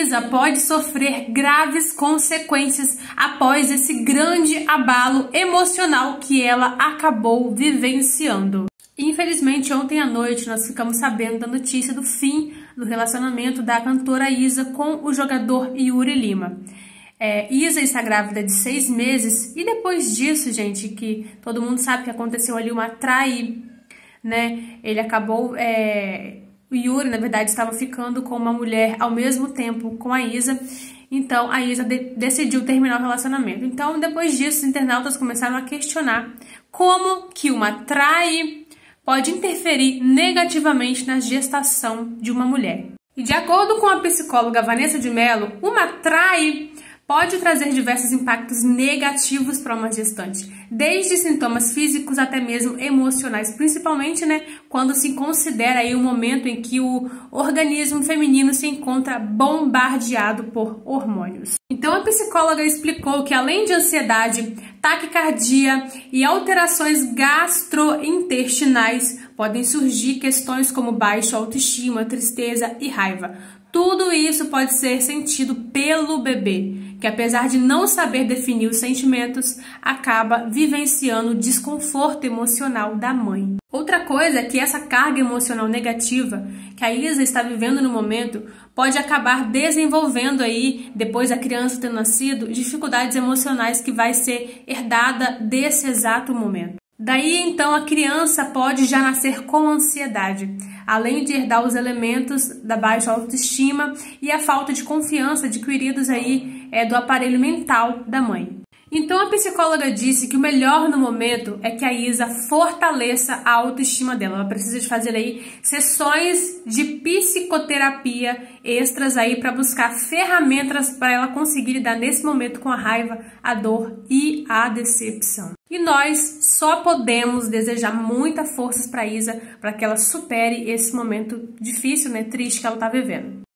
Isa pode sofrer graves consequências após esse grande abalo emocional que ela acabou vivenciando. Infelizmente, ontem à noite nós ficamos sabendo da notícia do fim do relacionamento da cantora Isa com o jogador Yuri Lima. Isa está grávida de 6 meses e depois disso, gente, que todo mundo sabe que aconteceu ali uma traí, né? Ele acabou... O Yuri, na verdade, estava ficando com uma mulher ao mesmo tempo com a Isa. Então, a Isa decidiu terminar o relacionamento. Então, depois disso, os internautas começaram a questionar como que uma traí pode interferir negativamente na gestação de uma mulher. E de acordo com a psicóloga Vanessa de Mello, uma traí pode trazer diversos impactos negativos para uma gestante, desde sintomas físicos até mesmo emocionais, principalmente, né, quando se considera aí o momento em que o organismo feminino se encontra bombardeado por hormônios. Então a psicóloga explicou que além de ansiedade, taquicardia e alterações gastrointestinais, podem surgir questões como baixa autoestima, tristeza e raiva. Tudo isso pode ser sentido pelo bebê, que apesar de não saber definir os sentimentos, acaba vivenciando o desconforto emocional da mãe. Outra coisa é que essa carga emocional negativa que a Isa está vivendo no momento pode acabar desenvolvendo aí, depois da criança ter nascido, dificuldades emocionais que vai ser herdada desse exato momento. Daí, então, a criança pode já nascer com ansiedade, além de herdar os elementos da baixa autoestima e a falta de confiança adquiridos aí do aparelho mental da mãe. Então, a psicóloga disse que o melhor no momento é que a Isa fortaleça a autoestima dela. Ela precisa de fazer aí sessões de psicoterapia extras aí para buscar ferramentas para ela conseguir lidar nesse momento com a raiva, a dor e a decepção. E nós só podemos desejar muitas forças para a Isa para que ela supere esse momento difícil, né, triste que ela está vivendo.